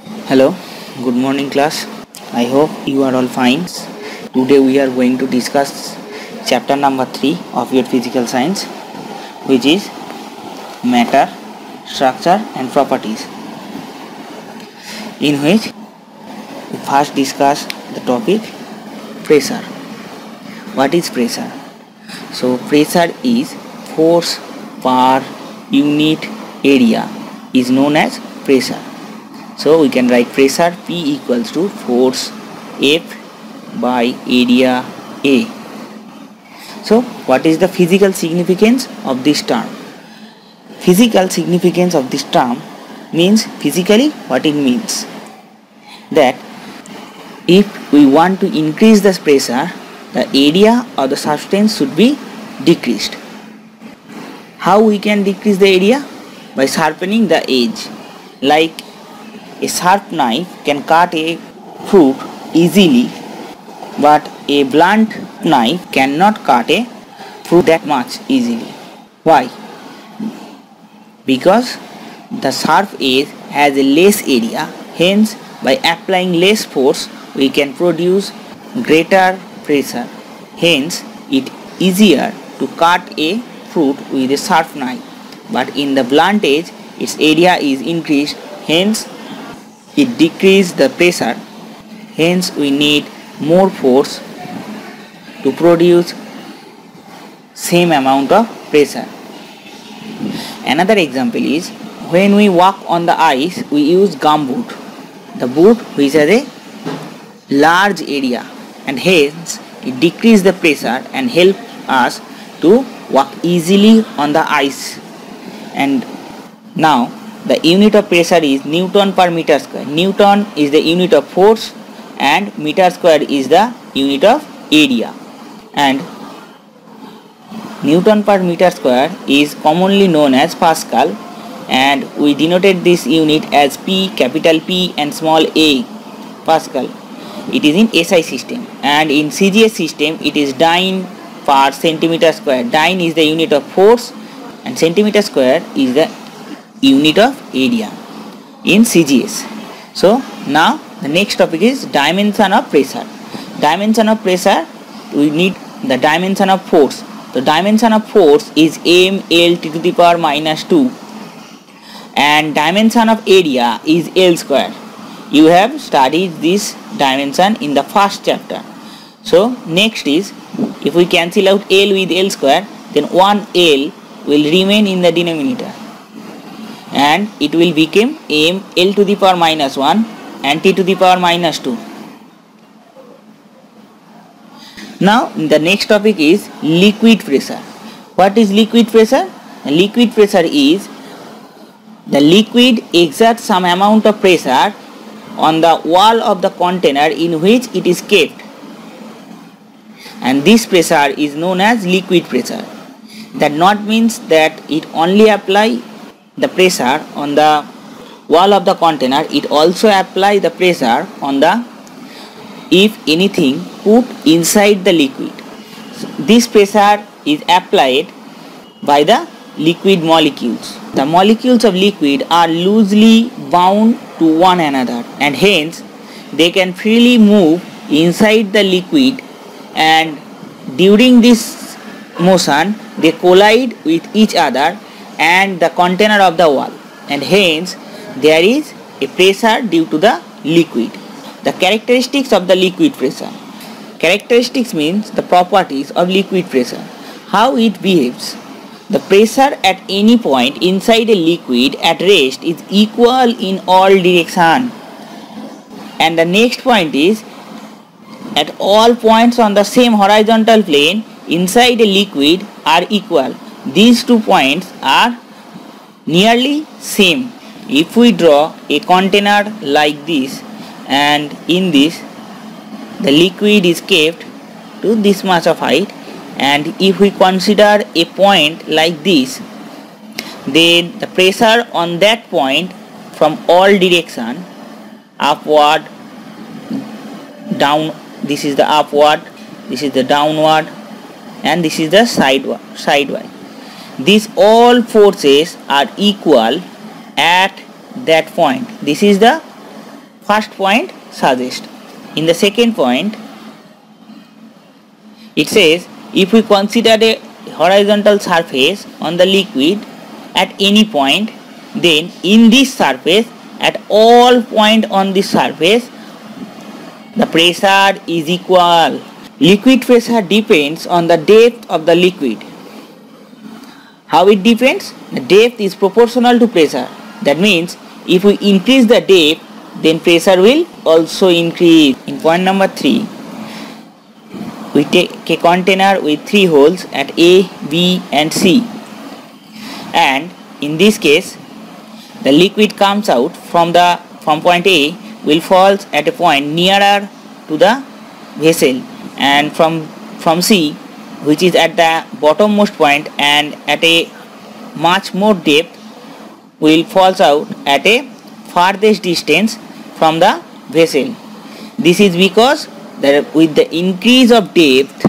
Hello, good morning class. I hope you are all fine. Today we are going to discuss chapter number 3 of your physical science, which is matter, structure and properties, in which we first discuss the topic pressure. What is pressure? So pressure is force per unit area is known as pressure. So we can write pressure P equals to force F by area A. So what is the physical significance of this term? Physical significance of this term means physically what it means. That if we want to increase the pressure, the area of the substance should be decreased. How we can decrease the area? By sharpening the edge. Like a sharp knife can cut a fruit easily, but a blunt knife cannot cut a fruit that much easily. Why? Because the sharp edge has a less area, hence by applying less force we can produce greater pressure. Hence it is easier to cut a fruit with a sharp knife, but in the blunt edge its area is increased, hence it decreases the pressure. Hence we need more force to produce same amount of pressure. Another example is when we walk on the ice, we use gum boot, the boot which has a large area, and hence it decreases the pressure and help us to walk easily on the ice. And now the unit of pressure is Newton per meter square. Newton is the unit of force and meter square is the unit of area. And Newton per meter square is commonly known as Pascal, and we denoted this unit as P, capital P and small a, Pascal. It is in SI system, and in CGS system it is dyne per centimeter square. Dyne is the unit of force and centimeter square is the unit of area in CGS. So now the next topic is dimension of pressure. Dimension of pressure, we need the dimension of force. The dimension of force is mL to the power minus 2, and dimension of area is L square. You have studied this dimension in the first chapter. So next is, if we cancel out L with L square, then 1L will remain in the denominator, and it will become m L to the power minus 1 and T to the power minus 2. Now the next topic is liquid pressure. What is liquid pressure? Liquid pressure is the liquid exerts some amount of pressure on the wall of the container in which it is kept, and this pressure is known as liquid pressure. That not means that it only apply the pressure on the wall of the container, it also apply the pressure on the, if anything, put inside the liquid. This pressure is applied by the liquid molecules. The molecules of liquid are loosely bound to one another, and hence they can freely move inside the liquid, and during this motion they collide with each other and the container of the wall, and hence there is a pressure due to the liquid. The characteristics of the liquid pressure. Characteristics means the properties of liquid pressure. How it behaves. The pressure at any point inside a liquid at rest is equal in all directions. And the next point is, at all points on the same horizontal plane inside a liquid are equal. These 2 points are nearly same. If we draw a container like this, and in this the liquid is kept to this much of height, and if we consider a point like this, then the pressure on that point from all direction, upward, down, this is the upward, this is the downward, and this is the sidewise. These all forces are equal at that point. This is the first point suggests. In the second point, it says if we consider a horizontal surface on the liquid at any point, then in this surface, at all point on this surface, the pressure is equal. Liquid pressure depends on the depth of the liquid. How it depends? The depth is proportional to pressure. That means if we increase the depth, then pressure will also increase. In point number 3, we take a container with 3 holes at A, B and C, and in this case the liquid comes out from point A, will fall at a point nearer to the vessel, and from C, which is at the bottommost point and at a much more depth, will falls out at a farthest distance from the vessel. This is because with the increase of depth,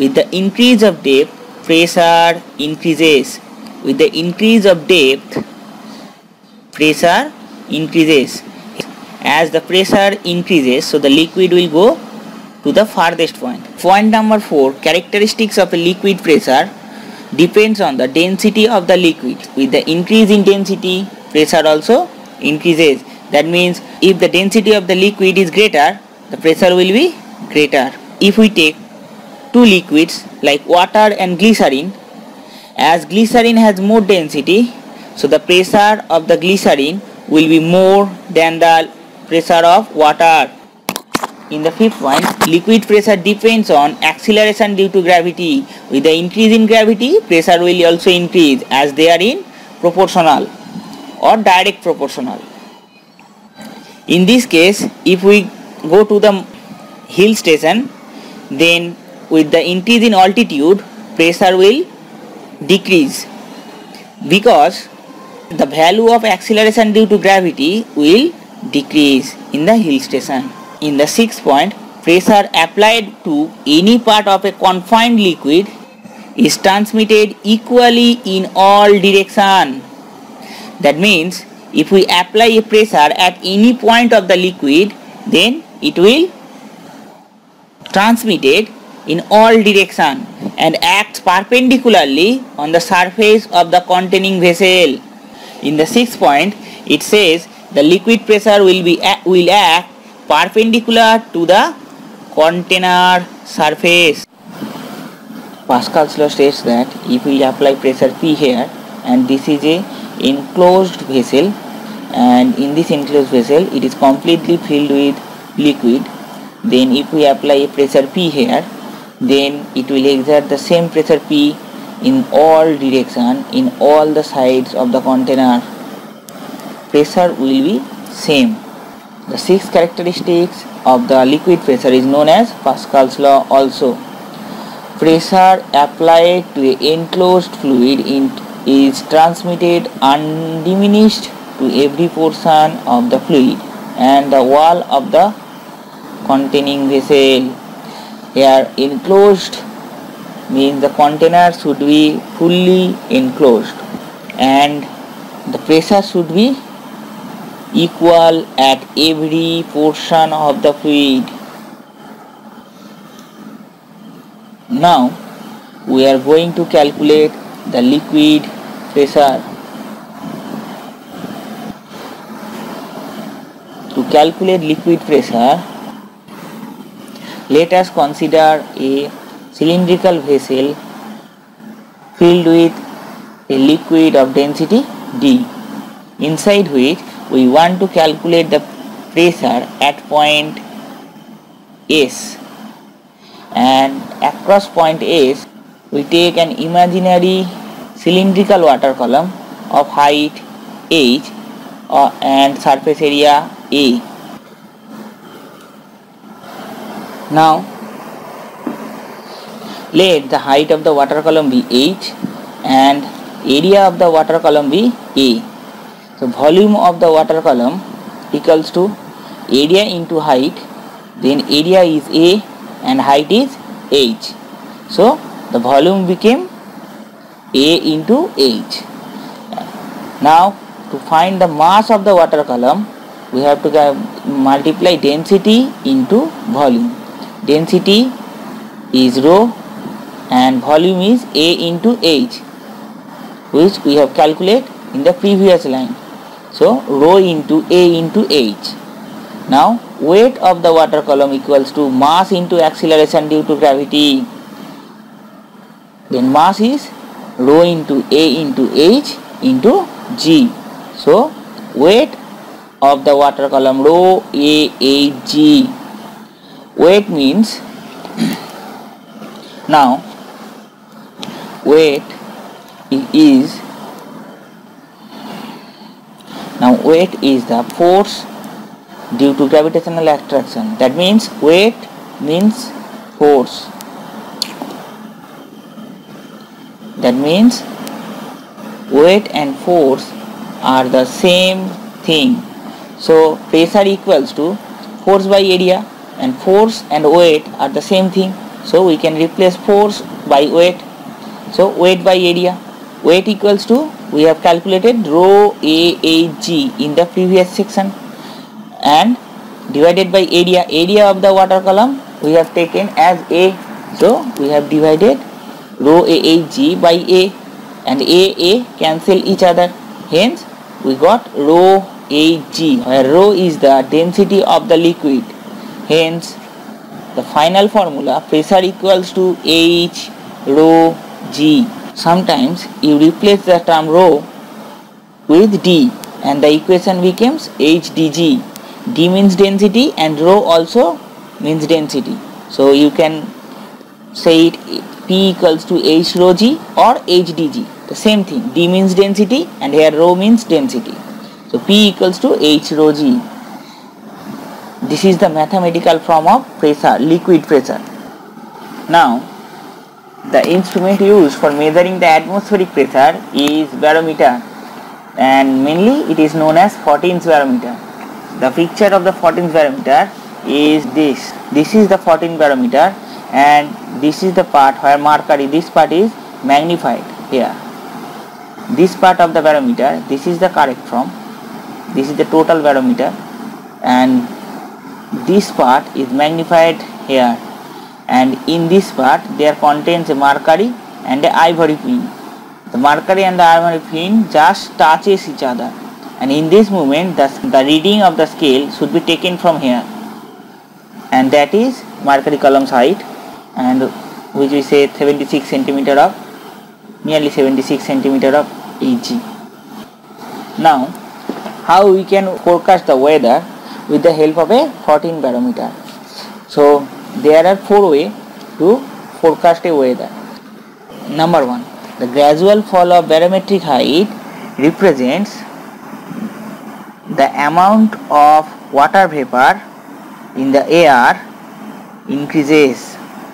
pressure increases. With the increase of depth, pressure increases. As the pressure increases, so the liquid will go to the farthest point. Point number 4, characteristics of a liquid pressure depends on the density of the liquid. With the increase in density, pressure also increases. That means if the density of the liquid is greater, the pressure will be greater. If we take two liquids like water and glycerin, as glycerin has more density, so the pressure of the glycerin will be more than the pressure of water. In the 5th point, liquid pressure depends on acceleration due to gravity. With the increase in gravity, pressure will also increase, as they are in proportional or direct proportional. In this case, if we go to the hill station, then with the increase in altitude, pressure will decrease, because the value of acceleration due to gravity will decrease in the hill station. In the 6th point, pressure applied to any part of a confined liquid is transmitted equally in all directions. That means if we apply a pressure at any point of the liquid, then it will transmit it in all directions and acts perpendicularly on the surface of the containing vessel. In the 6th point, it says the liquid pressure will act perpendicular to the container surface. Pascal's law states that if we apply pressure P here, and this is a enclosed vessel, and in this enclosed vessel it is completely filled with liquid, then if we apply a pressure P here, then it will exert the same pressure P in all direction, in all the sides of the container. Pressure will be same. The 6th characteristics of the liquid pressure is known as Pascal's law also. Pressure applied to an enclosed fluid is transmitted undiminished to every portion of the fluid and the wall of the containing vessel. Here, enclosed means the container should be fully enclosed and the pressure should be equal at every portion of the fluid. Now we are going to calculate the liquid pressure. To calculate liquid pressure, let us consider a cylindrical vessel filled with a liquid of density D, inside which we want to calculate the pressure at point S, and across point S we take an imaginary cylindrical water column of height h and surface area A. Now let the height of the water column be h and area of the water column be A. So volume of the water column equals to area into height, then area is A and height is h. So the volume became A into h. Now to find the mass of the water column, we have to multiply density into volume. Density is rho and volume is A into H, which we have calculated in the previous line. So rho into A into H. Now weight of the water column equals to mass into acceleration due to gravity. Then mass is rho into A into H into G. So weight of the water column rho A H G. Weight means now weight is the force due to gravitational attraction. That means weight means force. That means weight and force are the same thing. So pressure equals to force by area, and force and weight are the same thing. So we can replace force by weight. So weight by area. Weight equals to, we have calculated rho A H G in the previous section, and divided by area. Area of the water column we have taken as A. So we have divided rho A H G by A, and A cancel each other. Hence we got rho H G, where rho is the density of the liquid. Hence the final formula, pressure equals to H rho G. Sometimes you replace the term rho with D and the equation becomes H dG. D means density and rho also means density. So you can say it P equals to H rho G or H dG. The same thing. D means density and here rho means density. So P equals to H rho G. This is the mathematical form of pressure, liquid pressure. Now the instrument used for measuring the atmospheric pressure is barometer, and mainly it is known as 14's barometer. The picture of the 14's barometer is this. This is the 14 barometer, and this is the part where mercury, this part is magnified here. This part of the barometer, this is the correct form. This is the total barometer, and this part is magnified here, and in this part there contains a mercury and a ivory pin. The mercury and the ivory pin just touches each other, and in this moment the reading of the scale should be taken from here, and that is mercury column's height, and which we say 76 centimeter of, nearly 76 centimeter of Hg. Now how we can forecast the weather with the help of a 14 barometer? So there are 4 ways to forecast a weather. Number 1, the gradual fall of barometric height represents the amount of water vapor in the air increases,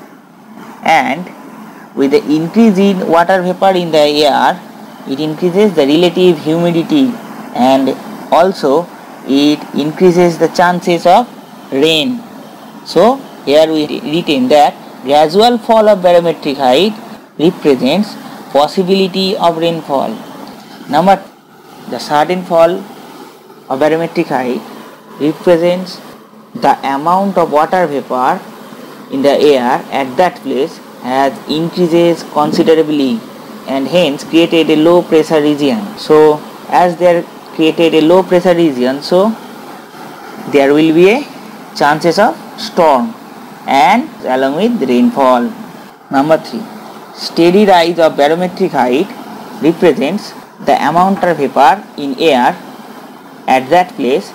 and with the increase in water vapor in the air, it increases the relative humidity, and also it increases the chances of rain. So here we retain that gradual fall of barometric height represents possibility of rainfall. Number 2, the sudden fall of barometric height represents the amount of water vapor in the air at that place has increases considerably and hence created a low pressure region. So as there created a low pressure region, so there will be a chances of storm and along with rainfall. Number 3, steady rise of barometric height represents the amount of vapor in air at that place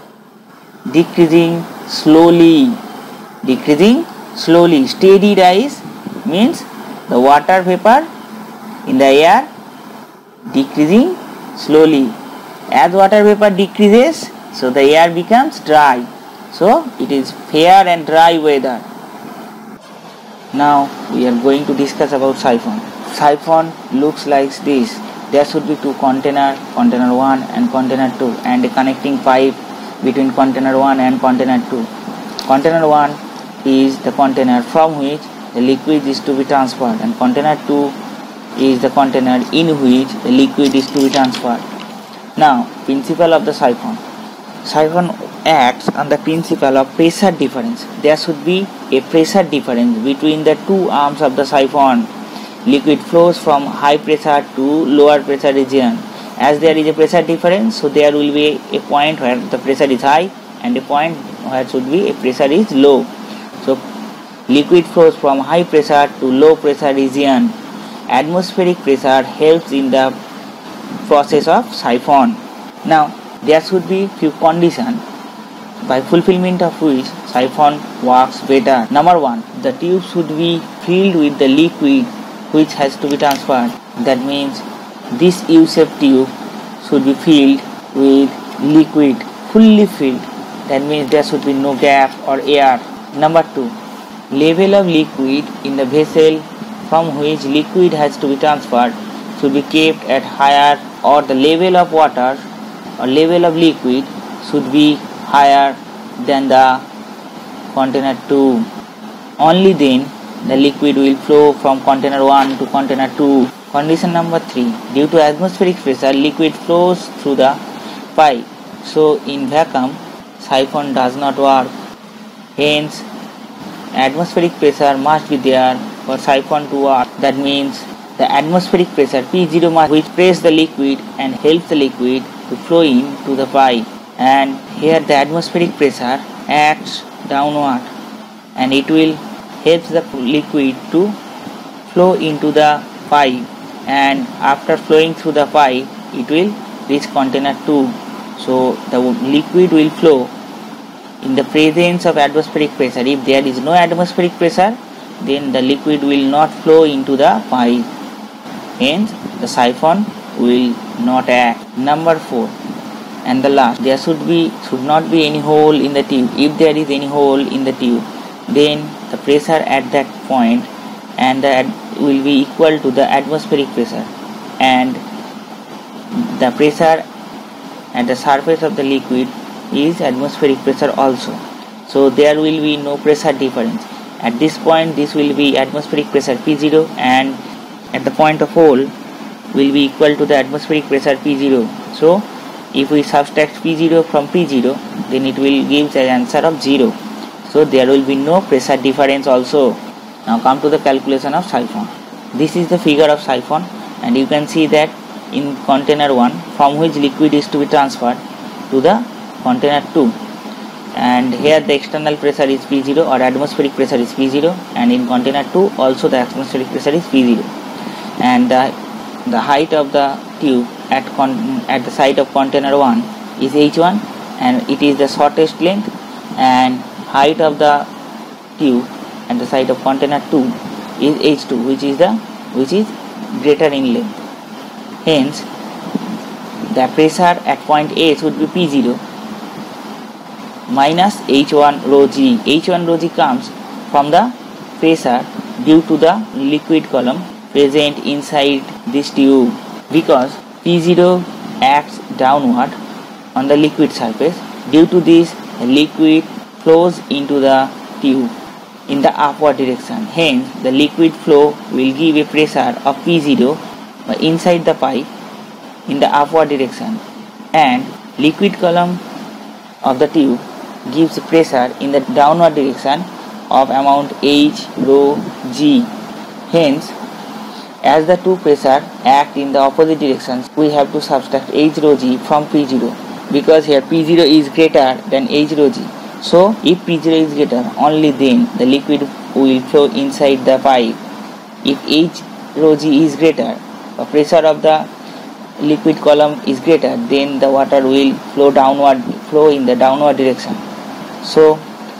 decreasing slowly. Steady rise means the water vapor in the air decreasing slowly. As water vapor decreases, so the air becomes dry. So it is fair and dry weather. Now we are going to discuss about siphon. Siphon looks like this. There should be 2 container, container 1 and container 2, and a connecting pipe between container 1 and container 2. Container 1 is the container from which the liquid is to be transferred, and container 2 is the container in which the liquid is to be transferred. Now, principle of the siphon. Siphon acts on the principle of pressure difference. There should be a pressure difference between the two arms of the siphon. Liquid flows from high pressure to lower pressure region. As there is a pressure difference, so there will be a point where the pressure is high and a point where should be a pressure is low. So liquid flows from high pressure to low pressure region. Atmospheric pressure helps in the process of siphon. Now there should be few conditions by fulfillment of which siphon works better. Number 1, the tube should be filled with the liquid which has to be transferred. That means this U-shaped tube should be filled with liquid, fully filled. That means there should be no gap or air. Number 2, level of liquid in the vessel from which liquid has to be transferred should be kept at higher, or the level of water or level of liquid should be higher than the container 2. Only then the liquid will flow from container 1 to container 2. Condition number 3, due to atmospheric pressure, liquid flows through the pipe. So in vacuum, siphon does not work. Hence, atmospheric pressure must be there for siphon to work. That means the atmospheric pressure P0 must, which press the liquid and helps the liquid to flow into the pipe. And here the atmospheric pressure acts downward and it will help the liquid to flow into the pipe, and after flowing through the pipe it will reach container 2. So the liquid will flow in the presence of atmospheric pressure. If there is no atmospheric pressure, then the liquid will not flow into the pipe. Hence the siphon will not act. Number 4 and the last, there should not be any hole in the tube. If there is any hole in the tube, then the pressure at that point and that will be equal to the atmospheric pressure, and the pressure at the surface of the liquid is atmospheric pressure also. So there will be no pressure difference. At this point this will be atmospheric pressure P0, and at the point of hole will be equal to the atmospheric pressure P0. So if we subtract P0 from P0, then it will give the answer of 0. So there will be no pressure difference also. Now come to the calculation of siphon. This is the figure of siphon, and you can see that in container 1 from which liquid is to be transferred to the container 2, and here the external pressure is P0 or atmospheric pressure is P0, and in container 2 also the atmospheric pressure is P0, and the height of the tube at the side of container 1 is H1 and it is the shortest length, and height of the tube at the side of container 2 is H2, which is greater in length. Hence the pressure at point A should be P0 minus H1 rho g. H1 rho g comes from the pressure due to the liquid column present inside this tube, because P0 acts downward on the liquid surface. Due to this, the liquid flows into the tube in the upward direction. Hence the liquid flow will give a pressure of P0 inside the pipe in the upward direction, and liquid column of the tube gives pressure in the downward direction of amount H rho g. Hence, as the two pressure act in the opposite directions, we have to subtract H rho g from P0, because here P0 is greater than H rho g. So if P0 is greater, only then the liquid will flow inside the pipe. If H rho g is greater, the pressure of the liquid column is greater, then the water will flow in the downward direction. So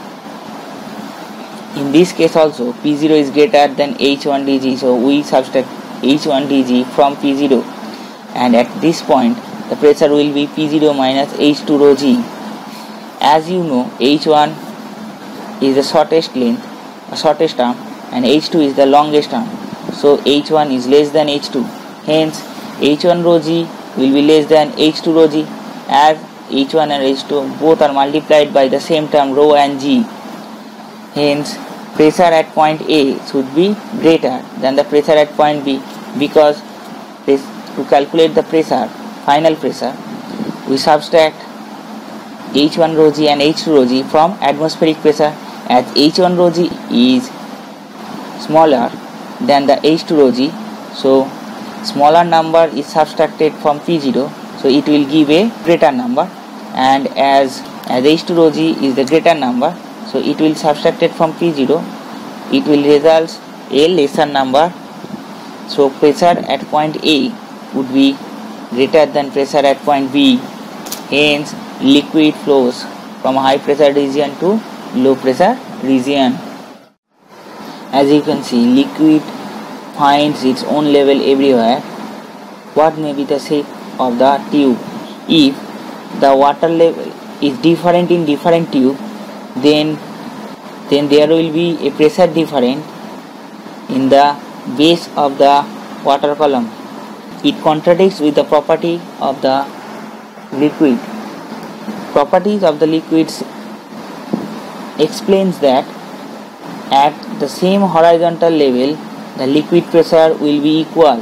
in this case also P0 is greater than H1 dg, so we subtract H1 dg from P0, and at this point the pressure will be P0 minus H2 rho g. As you know, H1 is the shortest arm, and H2 is the longest arm. So H1 is less than H2. Hence H1 rho g will be less than H2 rho g, as H1 and H2 both are multiplied by the same term rho and g. Hence pressure at point A should be greater than the pressure at point B, because to calculate the pressure, final pressure, we subtract H1 rho g and H2 rho g from atmospheric pressure, as H1 rho g is smaller than the H2 rho g, so smaller number is subtracted from P0, so it will give a greater number, and as H2 rho g is the greater number, so it will subtracted from P0, it will result a lesser number. So pressure at point A would be greater than pressure at point B. Hence liquid flows from high pressure region to low pressure region. As you can see, liquid finds its own level everywhere. What may be the shape of the tube? If the water level is different in different tube, then there will be a pressure difference in the base of the water column. It contradicts with the property of the liquid. Properties of the liquids explains that at the same horizontal level the liquid pressure will be equal.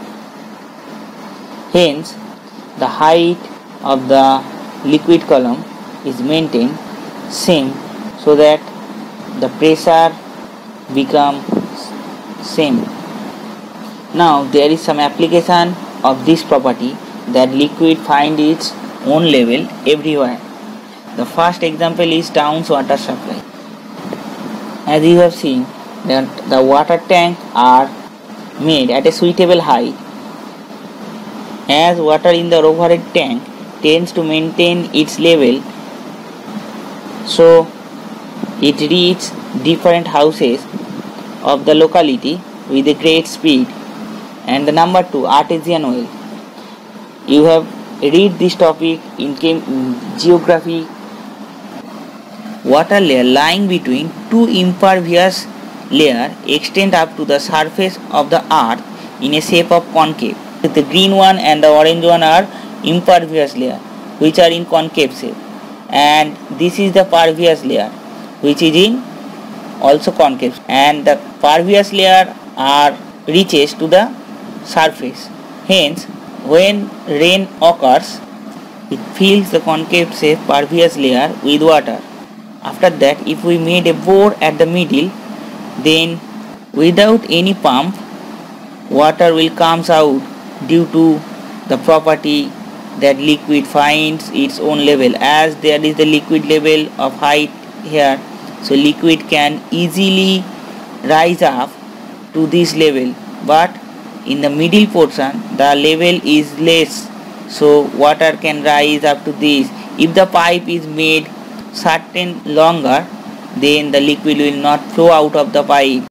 Hence the height of the liquid column is maintained same, so that the pressure becomes same. Now there is some application of this property, that liquid find its own level everywhere. The first example is town's water supply. As you have seen, that the water tank are made at a suitable height. As water in the overhead tank tends to maintain its level, so it reaches different houses of the locality with a great speed. And the number 2, artesian well. You have read this topic in geography. Water layer lying between two impervious layers extend up to the surface of the earth in a shape of concave. The green one and the orange one are impervious layer, which are in concave shape, and this is the pervious layer, which is in also concave, and the pervious layer are reaches to the surface. Hence when rain occurs, it fills the concave shape pervious layer with water. After that, if we made a bore at the middle, then without any pump, water will comes out due to the property that liquid finds its own level. As there is the liquid level of height here, so liquid can easily rise up to this level, but in the middle portion the level is less, so water can rise up to this. If the pipe is made certain longer, then the liquid will not flow out of the pipe.